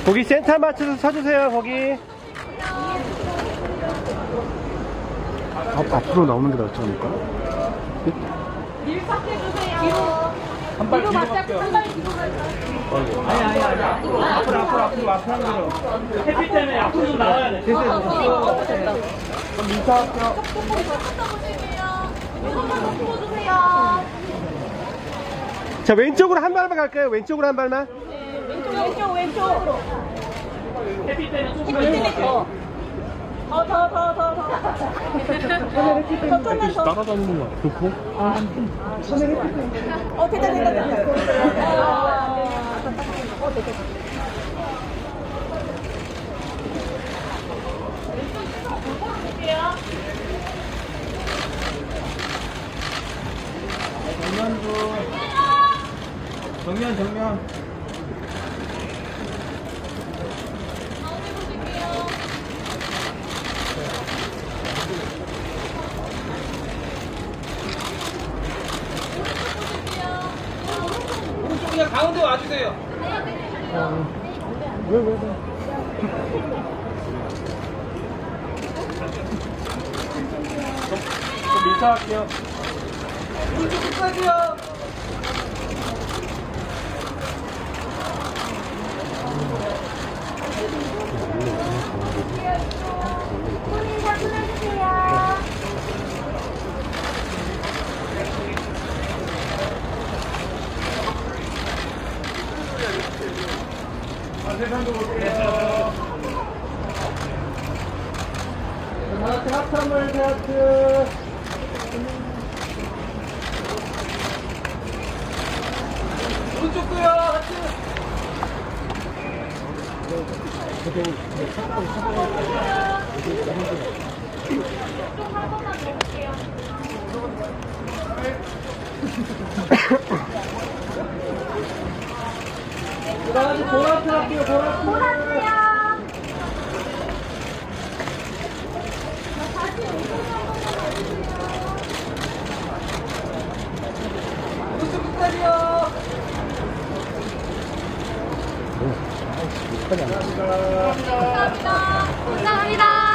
거기 센터 맞춰서 서주세요. 거기. 앞으로 나오는 게 낫지 않을까? 밀착해주세요. 한 발 뒤로 갈게요. 한발 뒤로 갈까요? 아니. 앞으로 하는 거죠. 햇빛 때문에 앞으로 좀 나와야 돼. 됐어요. 그럼 밀착할게요. 조금 더 보실게요. 조금만 더 보여주세요. 자, 왼쪽으로 한 발만 갈까요? 왼쪽으로 한 발만. 왼쪽. 햇빛 때문에 조금 햇빛 때문에 더. 더. 조금만 더. 따라다니는 거 좋고. 됐다. 정면. 오른쪽 그냥 가운데 와주세요. 왜? 좀 밀착할게요. 오른쪽 끝까지요. 세상도 볼게요. 하트. 오른쪽 거요, 하트. 그다음에 보라트 할게요. 보라트요. 오른쪽 끝까지요. 감사합니다.